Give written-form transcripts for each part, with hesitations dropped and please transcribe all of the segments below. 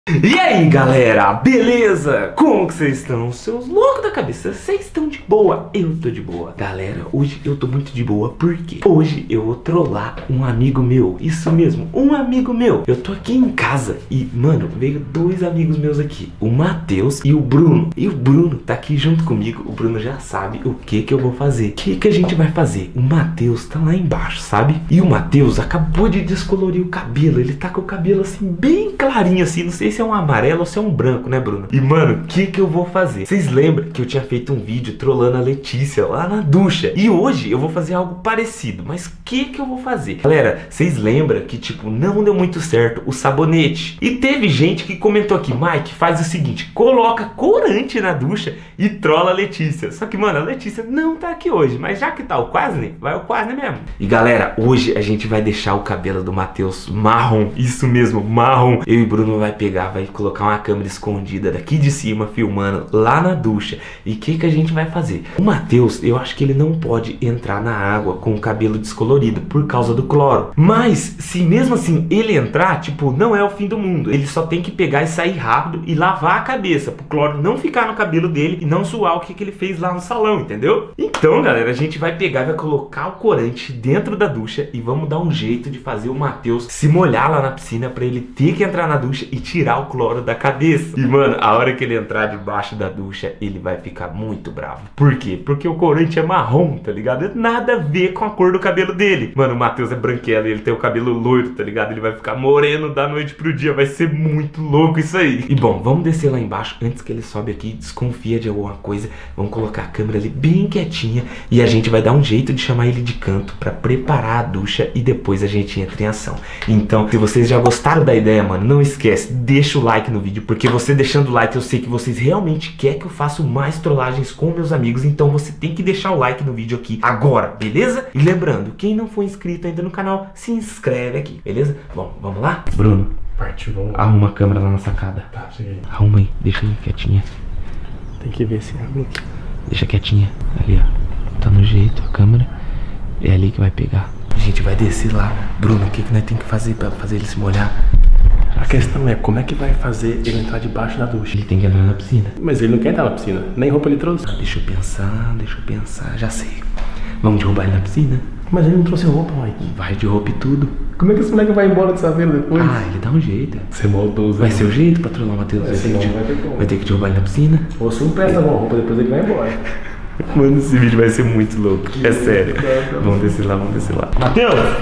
E aí galera, beleza? Como que vocês estão? Seus loucos da cabeça, vocês estão de boa? Eu tô de boa. Galera, hoje eu tô muito de boa porque hoje eu vou trollar um amigo meu. Isso mesmo, um amigo meu. Eu tô aqui em casa e, mano, veio dois amigos meus aqui, o Matheus e o Bruno. E o Bruno tá aqui junto comigo. O Bruno já sabe o que que eu vou fazer. O que que a gente vai fazer? O Matheus tá lá embaixo, sabe? E o Matheus acabou de descolorir o cabelo. Ele tá com o cabelo assim, bem clarinho assim. Não sei se é um amarelo ou se é um branco, né, Bruno? E, mano, o que que eu vou fazer? Vocês lembram que eu tinha feito um vídeo trollando a Letícia lá na ducha? E hoje eu vou fazer algo parecido. Mas o que que eu vou fazer? Galera, vocês lembram que, tipo, não deu muito certo o sabonete? E teve gente que comentou aqui: Mike, faz o seguinte, coloca corante na ducha e trola a Letícia. Só que, mano, a Letícia não tá aqui hoje. Mas já que tá o Quasney, vai o Quasney mesmo. E, galera, hoje a gente vai deixar o cabelo do Matheus marrom. Isso mesmo, marrom. Eu e Bruno vai pegar, vai colocar uma câmera escondida daqui de cima, filmando lá na ducha. E o que que a gente vai fazer? O Matheus, eu acho que ele não pode entrar na água com o cabelo descolorido por causa do cloro. Mas, se mesmo assim ele entrar, tipo, não é o fim do mundo. Ele só tem que pegar e sair rápido e lavar a cabeça, pro cloro não ficar no cabelo dele e não zoar o que que ele fez lá no salão, entendeu? Então, galera, a gente vai pegar, vai colocar o corante dentro da ducha e vamos dar um jeito de fazer o Matheus se molhar lá na piscina pra ele ter que entrar na ducha e tirar o cloro da cabeça. E, mano, a hora que ele entrar debaixo da ducha, ele vai ficar muito bravo. Por quê? Porque o corante é marrom, tá ligado? Nada a ver com a cor do cabelo dele. Mano, o Matheus é branquelo e ele tem o cabelo loiro, tá ligado? Ele vai ficar moreno da noite pro dia. Vai ser muito louco isso aí. E, bom, vamos descer lá embaixo antes que ele sobe aqui e desconfia de alguma coisa. Vamos colocar a câmera ali bem quietinha e a gente vai dar um jeito de chamar ele de canto pra preparar a ducha e depois a gente entra em ação. Então, se vocês já gostaram da ideia, mano, não esquece, deixa o like no vídeo, porque você deixando o like eu sei que vocês realmente querem que eu faça mais trollagens com meus amigos, então você tem que deixar o like no vídeo aqui agora, beleza? E lembrando, quem não for inscrito ainda no canal, se inscreve aqui, beleza? Bom, vamos lá? Bruno, Partiu, vamos lá. arruma a câmera lá na sacada. Tá, cheguei. Arruma aí, deixa aí quietinha. Tem que ver se abre. Deixa quietinha, ali ó, tá no jeito a câmera, é ali que vai pegar. A gente vai descer lá. Bruno, o que que nós tem que fazer pra fazer ele se molhar? A questão é, como é que vai fazer ele entrar debaixo da ducha? Ele tem que entrar na piscina. Mas ele não quer entrar na piscina, nem roupa ele trouxe. Deixa eu pensar, já sei. Vamos derrubar ele na piscina? Mas ele não trouxe roupa, Mike. Vai de roupa e tudo. Como é que esse moleque vai embora dessa vila depois? Ah, ele dá um jeito. Você maldoso. Vai ser o jeito pra trollar o Matheus. Vai ter que derrubar ele na piscina. Ou se não presta uma roupa, depois ele vai embora. Mano, esse vídeo vai ser muito louco. É sério. Vamos descer lá, vamos descer lá. Matheus! Oi!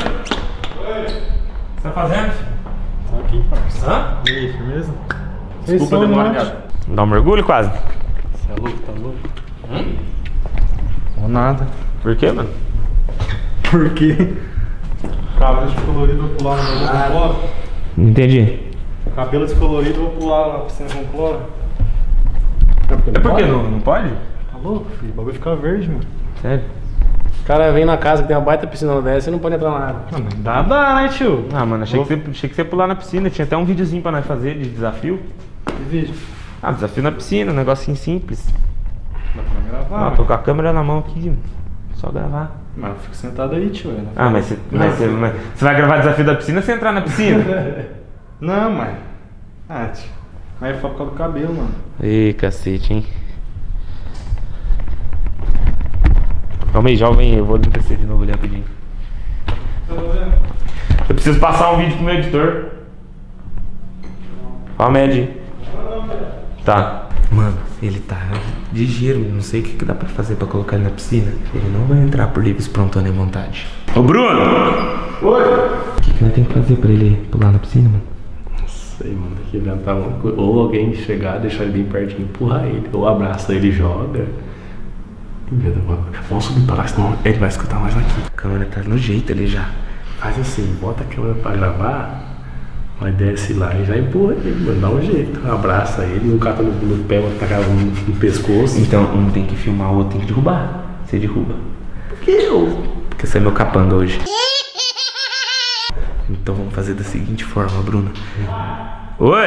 O que você tá fazendo? Tô aqui, parça. Hã? E aí, firmeza? Desculpa demorar, cara. Dá um mergulho quase? Você é louco, tá louco? Ou nada. Por quê, mano? Por quê? Cabelo descolorido, vou pular no meu com cloro. Não entendi. Cabelo descolorido, vou pular na piscina com cloro. É porque não pode? Tá louco, filho? O bagulho fica verde, mano. Sério? O cara vem na casa que tem uma baita piscina dessa e não pode entrar na água. Mano, dá, né, tio? Ah, mano, achei que você ia pular na piscina. Tinha até um videozinho pra nós fazer de desafio. Que vídeo? Ah, desafio na piscina, um negocinho simples. Dá pra gravar. Ah, tô com a câmera na mão aqui, só gravar. Mas eu fico sentado aí, tio. Né? Ah, mas você vai gravar desafio da piscina sem entrar na piscina? Não, mãe. Ah, tio. Mas é só por causa do cabelo, mano. Ih, cacete, hein? Calma aí, jovem, eu vou descer de novo ali rapidinho. Eu preciso passar um vídeo pro meu editor. Qual a média? Tá. Mano, ele tá ligeiro, não sei o que dá pra fazer pra colocar ele na piscina. Ele não vai entrar por livre, espontânea vontade. Ô, Bruno! Oi! O que nós tem que fazer pra ele pular na piscina, mano? Não sei, mano. Tem que inventar uma coisa. Ou alguém chegar, deixar ele bem pertinho, empurrar ele. Ou abraça ele e joga. Inventa alguma coisa. Vamos subir pra lá, senão ele vai escutar mais aqui. A câmera tá no jeito ali já. Faz assim, bota a câmera pra gravar. Nós desce lá e já empurra ele, mano. Dá um jeito. Abraça ele, um cata no pé, outro taca no pescoço. Então, um tem que filmar, o outro tem que derrubar. Você derruba. Por que eu? Porque você é meu capanga hoje. Então vamos fazer da seguinte forma, Bruno. Oi!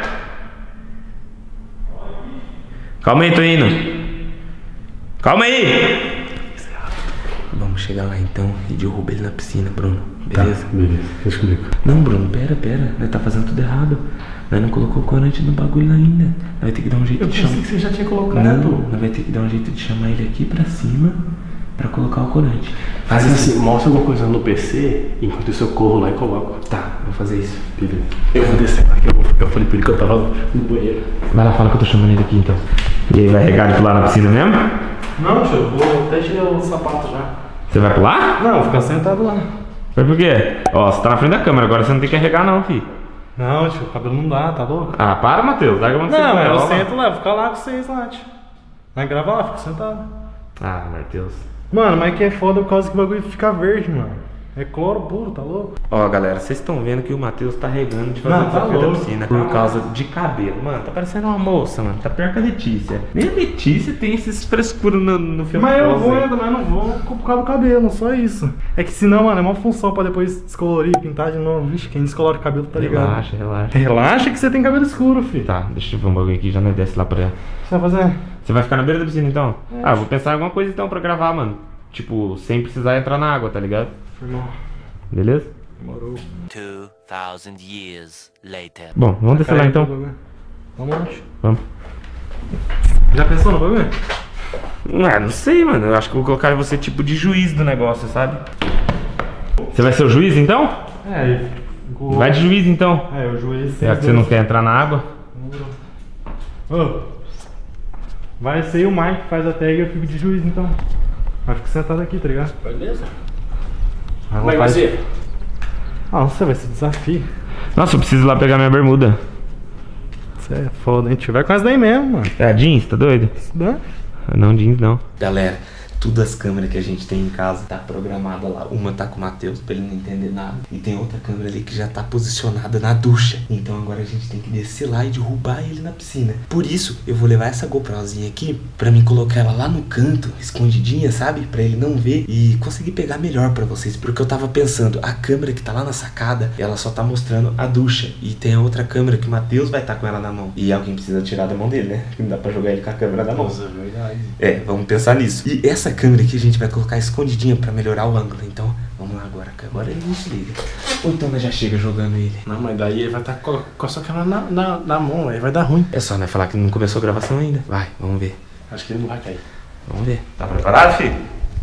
Calma aí, tô indo. Calma aí! Vamos chegar lá então e derruba ele na piscina, Bruno. Beleza? Tá, beleza. Deixa comigo. Não, Bruno, pera. Nós tá fazendo tudo errado. Nós não colocou o corante no bagulho ainda. Nós vai ter que dar um jeito de chamar. Eu pensei que você já tinha colocado. Não, nós vai ter que dar um jeito de chamar ele aqui pra cima pra colocar o corante. Faz assim, mostra alguma coisa no PC, enquanto isso eu corro lá e coloco. Tá, vou fazer isso. Beleza. Eu vou descer lá, que eu falei pra ele que eu tava no banheiro. Vai lá, fala que eu tô chamando ele aqui então. E aí, vai regar de pular na piscina mesmo? Não, tio, eu vou até tirar o sapato já. Você vai pular? Não, vou ficar sentado lá. Foi por quê? Ó, você tá na frente da câmera, agora você não tem que arregar não, filho. Não, tio, o cabelo não dá, tá louco? Ah, para, Matheus. Larga a mão de Não, você, eu vai, sento lá, vou ficar lá com vocês lá, tio. Vai gravar lá, fico sentado. Ah, Matheus. Mano, mas que é foda por causa que o bagulho fica verde, mano. É cloro puro, tá louco? Ó, galera, vocês estão vendo que o Matheus tá regando de fazer Não, o tá desafio da louco. piscina por causa de cabelo. Mano, tá parecendo uma moça, mano. Tá pior que a Letícia. Nem a Letícia tem esses frescuros no filme. Mas eu vou, mas não vou por causa do cabelo, só isso. É que senão, mano, é uma função pra depois descolorir, pintar de novo. Vixe, quem descolora o cabelo tá ligado. Relaxa, relaxa. Relaxa que você tem cabelo escuro, filho. Tá, deixa eu ver um bagulho aqui, já não desce lá pra ela. O que você vai fazer? Você vai ficar na beira da piscina então? Ah, vou pensar em alguma coisa então pra gravar, mano. Tipo, sem precisar entrar na água, tá ligado? Irmão. Beleza? Demorou. 2000 years later. Bom, vamos descer lá então. Vamos lá, tio. Vamos. Já pensou no bagulho? Ah, não sei, mano. Eu acho que eu vou colocar você tipo de juiz do negócio, sabe? Você vai ser o juiz então? É, Vai de juiz então. É, o juiz. Já que você não quer entrar na água. Ô, vai ser o Mike que faz a tag e eu fico de juiz então. Vai ficar sentado aqui, tá ligado? Beleza? Como é que vai ser? Ah, não sei, vai ser desafio. Nossa, eu preciso ir lá pegar minha bermuda. Você é foda, hein? Tio, vai com as daí mesmo, mano. É a jeans, tá doido? Dá? Não, jeans não. Galera, todas as câmeras que a gente tem em casa tá programada lá. Uma tá com o Matheus pra ele não entender nada. E tem outra câmera ali que já tá posicionada na ducha. Então agora a gente tem que descer lá e derrubar ele na piscina. Por isso, eu vou levar essa GoProzinha aqui pra mim colocar ela lá no canto, escondidinha, sabe? Pra ele não ver e conseguir pegar melhor pra vocês. Porque eu tava pensando, a câmera que tá lá na sacada, ela só tá mostrando a ducha. E tem a outra câmera que o Matheus vai estar com ela na mão. E alguém precisa tirar da mão dele, né? Não dá pra jogar ele com a câmera na mão. Nossa, é verdade. É, vamos pensar nisso. E essa câmera aqui a gente vai colocar escondidinha pra melhorar o ângulo. Então, vamos lá agora, que agora ele não se liga. Ou então nós já chega jogando ele. Não, mas daí ele vai estar com a sua câmera na mão, aí vai dar ruim. É só, né, falar que não começou a gravação ainda. Vai, vamos ver. Acho que ele não vai cair. Vamos ver. Tá preparado, filho?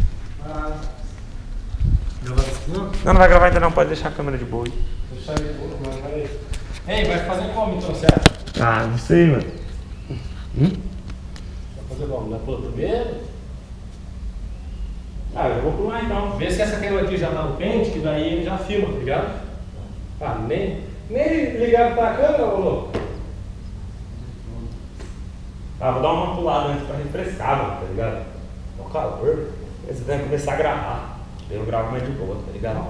Não? Não vai gravar ainda não, pode deixar a câmera de boa. Deixa ele boa, mas vai. Ei, vai fazer como então, você acha? Ah, não sei, mano. Vai fazer como? Vai pular primeiro? Ah, eu vou pular então. Vê se essa câmera aqui já tá no pente, que daí ele já filma, tá ligado? Ah, nem ligaram pra câmera, ô louco. Ah, vou dar uma pulada antes pra refrescar, mano, tá ligado? Ó, calor. Você tem que começar a gravar. Eu gravo mais de boa, tá ligado?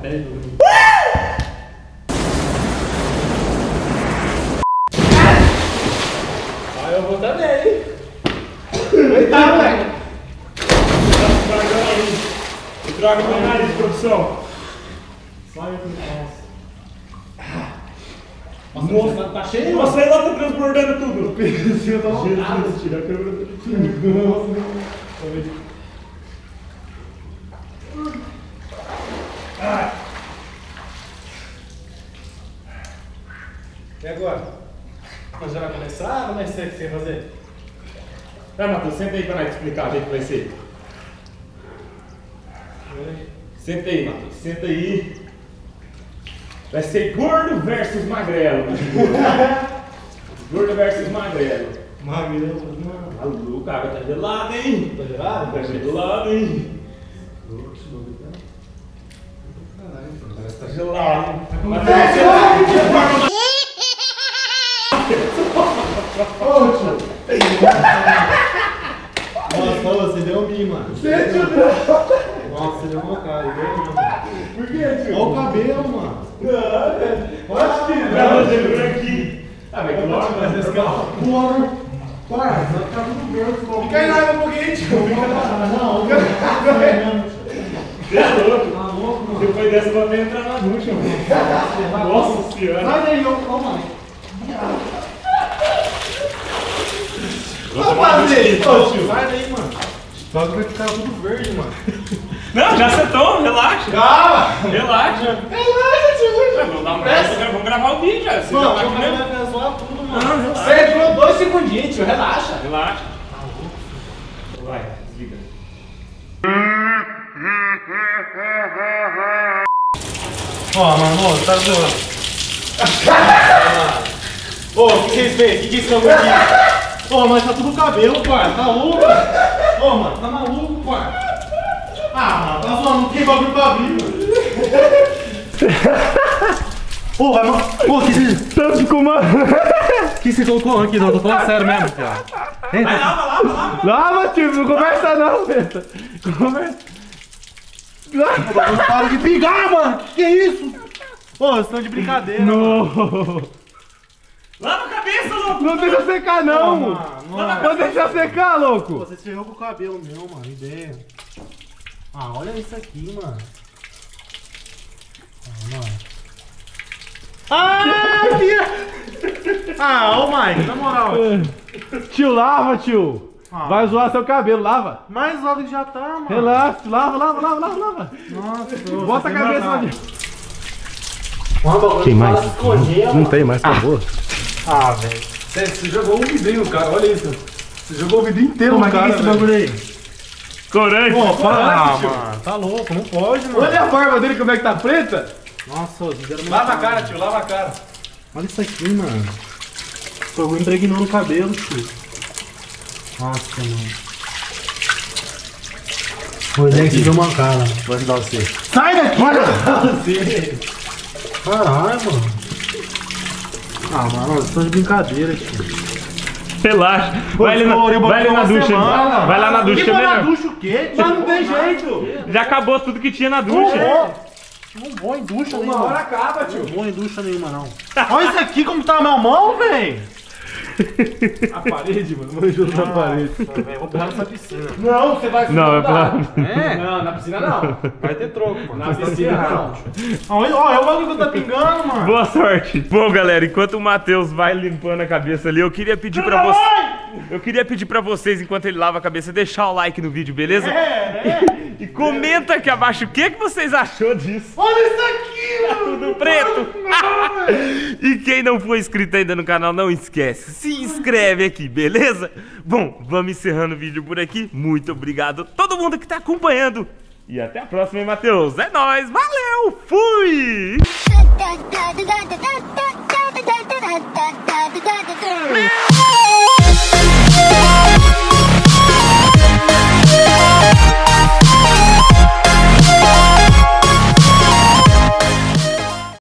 Ah, eu vou também, hein? Coitado, velho. Droga no nariz, produção. Sai aqui, Nossa, tá cheio, Nossa, aí lá tá transbordando tudo. Eu tô nada, tira a câmera do E agora? Nós já vai começar? Como é que você quer fazer? Vai, Matheus, senta aí pra nós explicar o jeito que vai ser. Senta aí, Matheus, senta aí. Vai ser gordo versus magrelo. Gordo versus magrelo. Magrelo, não. Maluco, a água tá gelada, hein? Tá gelado? Tá gelado, hein? Parece que tá gelado, hein? Nossa, você deu um mim, mano. Nossa, você deu uma cara, Por que, tio? olha o cabelo, mano. Não, velho. Acho que não, por aqui. Ah, mas que logo, mas esse carro. Porra. Para, vai ficar tudo gordo. Fica aí na água um pouquinho, tio. Não, Deixa louco. tá louco, mano. Depois dessa, eu vou entrar na ducha, mano. Nossa senhora. Sai daí, ô, mano. Vou tomar uma ducha aqui, então, tio. Sai daí, mano. O bagulho vai ficar tudo verde, mano. Não, já acertou, relaxa. Calma. Relaxa. Relaxa, tio. Vamos dar uma pressa, vamos gravar o vídeo, já. Você já tá comendo? zoar tudo, mano. Você durou 2 segundinhos, tio. Relaxa. Relaxa. Vai, desliga. Ó, mano, tá zoando. Ô, o que vocês fez? O que vocês estão aqui? Ô, mas tá tudo cabelo, pai. Tá louco? Ô, mano, tá maluco, pai. Ah, mano, tá zoando. Não tem bagulho pra abrir, mano. Ô, vai, mano. Ô, Tanto ficou uma... que você colocou aqui? Não, tô falando sério mesmo, cara. Vai, lava. Lava, tio, não conversa não, Beta. Conversa. Para de brigar, mano. Que isso? Ô, vocês estão de brincadeira. Não. Lava a cabeça, louco. Não deixa secar, não. Mano, Não deixa secar, louco. você ferrou com o cabelo meu, mano. Ideia. Ah, olha isso aqui, mano. Ah, mano. Ah, filha! Ah, ô Mike, na moral. Tio, lava, tio. Ah. Vai zoar seu cabelo, lava. Mais logo que já tá, mano. Relaxa, lava. Nossa, Bota a cabeça lá dentro. Tem mais? Não tem mais, acabou. Ah, velho. Você jogou um vidrinho no cara, olha isso. Você jogou o vidrinho inteiro Mas no que cara, é esse bagulho aí? Corante. Pô, para, tio. mano. Tá louco, não pode, mano. Olha a barba dele como é que tá preta. Nossa, fizeram Lava a cara, tio, lava a cara. Olha isso aqui, mano. Tô impregnou no cabelo, tio. Nossa, mano. Vou dizer que você deu mancada, mano. Vou ajudar você. Sai daqui! Vou ajudar você. Caralho, mano. Ah, mano, vocês estão de brincadeira, tio. Relaxa. Vai ali na ducha. Vai lá na ducha, que é melhor. Na ducha o quê? Mas não tem jeito. Já acabou tudo que tinha na ducha. Não vou em ducha Uma nenhuma. hora acaba, tio. Não vou em ducha nenhuma, não. Olha isso aqui como tá a minha mão, velho. A parede, mano. Não ajuda na parede. Vou pular nessa piscina. Não, você vai Não, é pra... É? Não, na piscina não. Vai ter troco, mano. Na piscina não. Ó, é o bagulho que tá pingando, mano. Boa sorte. Bom, galera, enquanto o Matheus vai limpando a cabeça ali, eu queria pedir pra vocês... Eu queria pedir pra vocês, enquanto ele lava a cabeça, deixar o like no vídeo, beleza? E comenta aqui abaixo o que vocês achou disso. Olha isso aqui, mano. Tudo preto. E quem não for inscrito ainda no canal, não esquece, se inscreve aqui, beleza? Bom, vamos encerrando o vídeo por aqui. Muito obrigado a todo mundo que tá acompanhando. E até a próxima, hein, Matheus? É nóis, valeu, fui!